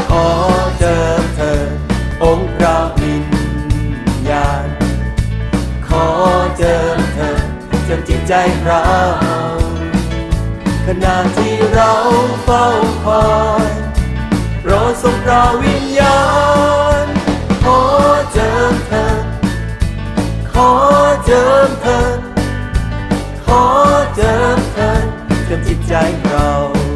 ขอเจิมเธอองค์พระวิญญาณขอเจิมเธอเจิมจิตใจเราขณะที่เราเฝ้าคอยโปรดทรงพระวิญญาณขอเจิมเธอขอเจิมเธอขอเจิมเธอเจิมจิตใจเรา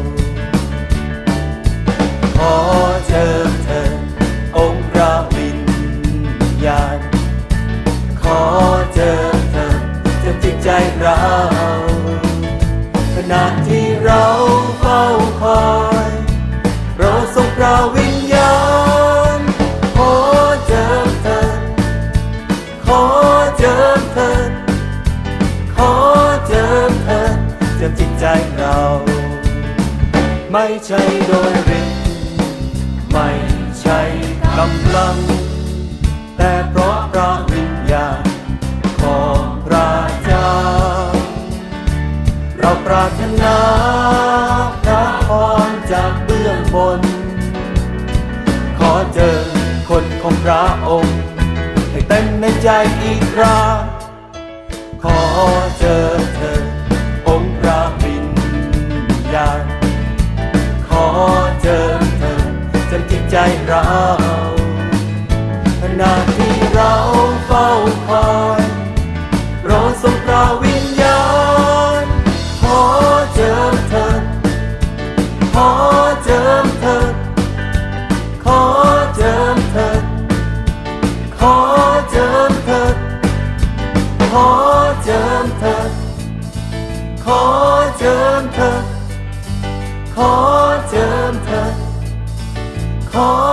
ขอเจิมเธอองค์พระวิญญาณขอเจิมเธอเจิมจิตใจเราขณะที่เราเฝ้าคอยโปรดทรงพระวิญญาณขอเจิมเธอขอเจิมเธอขอเจิมเธอเจิมจิตใจเราไม่ใช่โดยฤทธิ์ไม่ใช่กำลังแต่เพราะพระวิญญาณของพระเจ้าเราปรารถนาพระพรจากเบื้องบนขอเจอคนของพระองค์ให้เต็มในใจอีกคราขอเจอเธอองค์พระวิญญาณขอเจอเธอจนจิตใจเราขณะที่เราเฝ้าคอยโปรดทรงพระวิญญาณขอเจิมเธอขอเจิมเธอขอเจิมเธอขอเจิมเธอขอเจิมเธอขอเจิมเธอขอเจิมเธอขอ